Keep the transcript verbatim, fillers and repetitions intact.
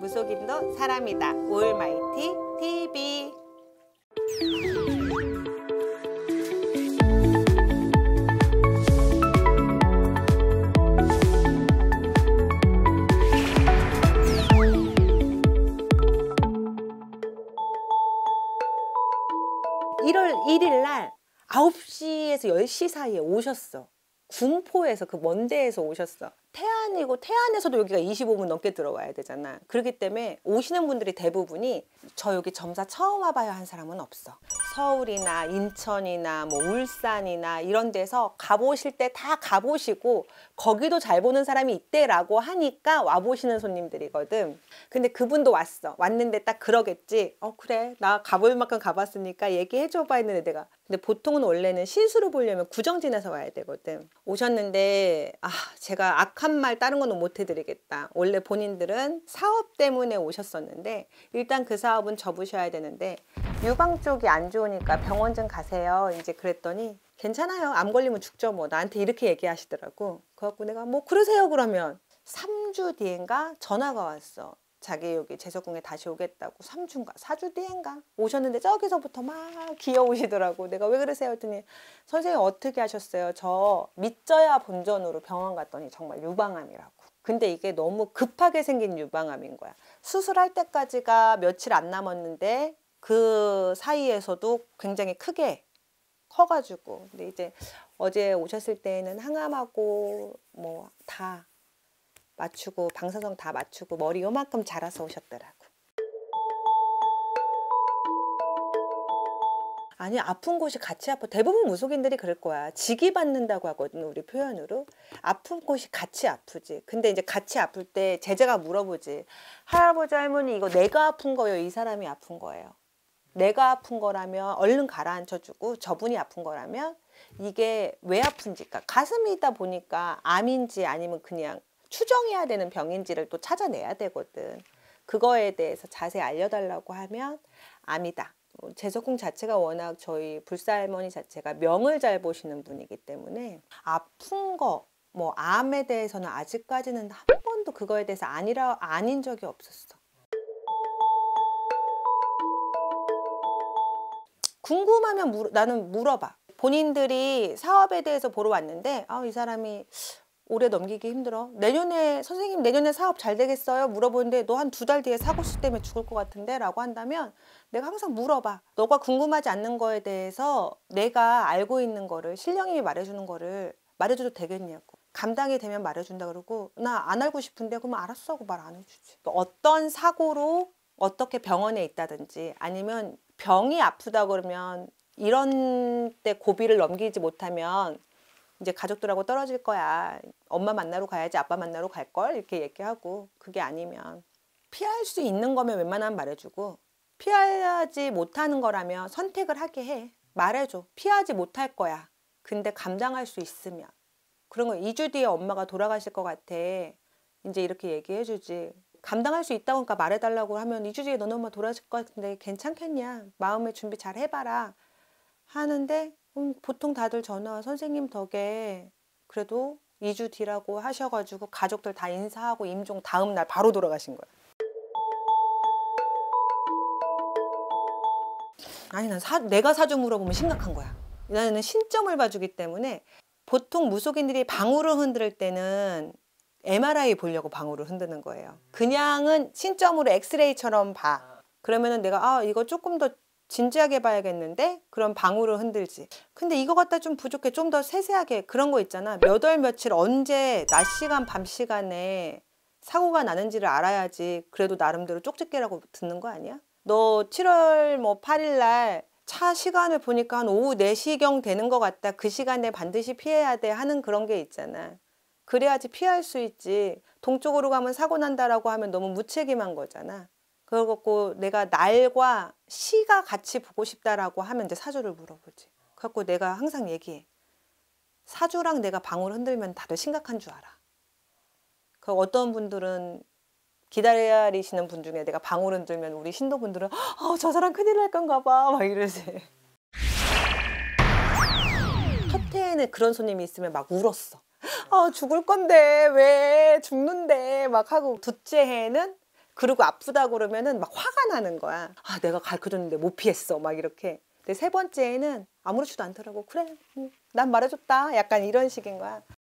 무속인도 사람이다. 올마이티 티비. 일월 일일 날 아홉 시에서 열 시 사이에 오셨어. 군포에서, 그 먼 데에서 오셨어. 태안이고 태안에서도 여기가 이십오 분 넘게 들어와야 되잖아. 그렇기 때문에 오시는 분들이 대부분이 저 여기 점사 처음 와봐요 한 사람은 없어. 서울이나 인천이나 뭐 울산이나 이런 데서 가보실 때 다 가보시고 거기도 잘 보는 사람이 있대라고 하니까 와보시는 손님들이거든. 근데 그분도 왔어. 왔는데 딱 그러겠지. 어 그래 나 가볼 만큼 가봤으니까 얘기해줘봐 했는데 내가. 근데 보통은 원래는 신수를 보려면 구정진에서 와야 되거든. 오셨는데 아 제가 악한 말 다른 거는 못 해드리겠다. 원래 본인들은 사업 때문에 오셨었는데 일단 그 사업은 접으셔야 되는데 유방 쪽이 안 좋으니까 병원 좀 가세요. 이제 그랬더니 괜찮아요. 암 걸리면 죽죠 뭐. 나한테 이렇게 얘기하시더라고. 그래갖고 내가 뭐 그러세요 그러면. 삼 주 뒤엔가 전화가 왔어. 자기 여기 제석궁에 다시 오겠다고. 삼 주인가 사 주 뒤엔가 오셨는데 저기서부터 막 귀여우시더라고. 내가 왜 그러세요 했더니 선생님 어떻게 하셨어요? 저 믿져야 본전으로 병원 갔더니 정말 유방암이라고. 근데 이게 너무 급하게 생긴 유방암인 거야. 수술할 때까지가 며칠 안 남았는데 그 사이에서도 굉장히 크게 커가지고. 근데 이제 어제 오셨을 때는 항암하고 뭐 다 맞추고 방사성 다 맞추고 머리 요만큼 자라서 오셨더라고. 아니 아픈 곳이 같이 아파. 대부분 무속인들이 그럴 거야. 직이 받는다고 하거든 우리 표현으로. 아픈 곳이 같이 아프지. 근데 이제 같이 아플 때 제자가 물어보지. 할아버지 할머니 이거 내가 아픈 거예요? 이 사람이 아픈 거예요? 내가 아픈 거라면 얼른 가라앉혀주고 저분이 아픈 거라면 이게 왜 아픈지. 그러니까 가슴이 있다 보니까 암인지 아니면 그냥 추정해야 되는 병인지를 또 찾아내야 되거든. 그거에 대해서 자세히 알려달라고 하면 암이다. 제석궁 자체가 워낙 저희 불사할머니 자체가 명을 잘 보시는 분이기 때문에 아픈 거, 뭐 암에 대해서는 아직까지는 한 번도 그거에 대해서 아니라 아닌 적이 없었어. 궁금하면 물, 나는 물어봐. 본인들이 사업에 대해서 보러 왔는데 아, 이 사람이 올해 넘기기 힘들어. 내년에 선생님 내년에 사업 잘 되겠어요? 물어보는데 너 한 두 달 뒤에 사고수 때문에 죽을 것 같은데? 라고 한다면 내가 항상 물어봐. 너가 궁금하지 않는 거에 대해서 내가 알고 있는 거를 신령님이 말해주는 거를 말해줘도 되겠냐고. 감당이 되면 말해준다 그러고 나 안 알고 싶은데 그러면 알았어 하고 말 안 해주지. 어떤 사고로 어떻게 병원에 있다든지 아니면 병이 아프다 그러면 이런 때 고비를 넘기지 못하면 이제 가족들하고 떨어질 거야. 엄마 만나러 가야지 아빠 만나러 갈걸? 이렇게 얘기하고 그게 아니면 피할 수 있는 거면 웬만하면 말해주고 피하지 못하는 거라면 선택을 하게 해. 말해줘. 피하지 못할 거야. 근데 감당할 수 있으면. 그런 거 이 주 뒤에 엄마가 돌아가실 것 같아. 이제 이렇게 얘기해주지. 감당할 수 있다고 하니까 말해달라고 하면 이 주 뒤에 너네 엄마 돌아가실 것 같은데 괜찮겠냐? 마음의 준비 잘 해봐라. 하는데 음, 보통 다들 전화 선생님 덕에 그래도 이 주 뒤라고 하셔가지고 가족들 다 인사하고 임종 다음 날 바로 돌아가신 거야. 아니 난 사, 내가 사주 물어보면 심각한 거야. 나는 신점을 봐주기 때문에 보통 무속인들이 방울을 흔들 때는 엠알아이 보려고 방울을 흔드는 거예요. 그냥은 신점으로 엑스레이처럼 봐. 그러면은 내가 아 이거 조금 더 진지하게 봐야겠는데? 그럼 방울을 흔들지. 근데 이거 갖다 좀 부족해. 좀 더 세세하게 그런 거 있잖아. 몇 월 며칠 언제 낮 시간 밤 시간에 사고가 나는지를 알아야지. 그래도 나름대로 쪽집게라고 듣는 거 아니야? 너 칠월 뭐 팔일 날 차 시간을 보니까 한 오후 네 시경 되는 것 같다. 그 시간에 반드시 피해야 돼 하는 그런 게 있잖아. 그래야지 피할 수 있지. 동쪽으로 가면 사고 난다라고 하면 너무 무책임한 거잖아. 그래갖고 내가 날과 시가 같이 보고 싶다라고 하면 이제 사주를 물어보지. 그래갖고 내가 항상 얘기해. 사주랑 내가 방울 흔들면 다들 심각한 줄 알아. 그 어떤 분들은 기다리시는 분 중에 내가 방울 흔들면 우리 신도분들은 어, 저 사람 큰일 날 건가 봐 막 이러지. 첫 해에는 그런 손님이 있으면 막 울었어. 아 죽을 건데 왜 죽는데 막 하고. 둘째 해에는 그리고 아프다 그러면은 막 화가 나는 거야. 아, 내가 가르쳐줬는데 못 피했어. 막 이렇게. 근데 세 번째에는 아무렇지도 않더라고. 그래, 뭐, 난 말해줬다. 약간 이런 식인 거야.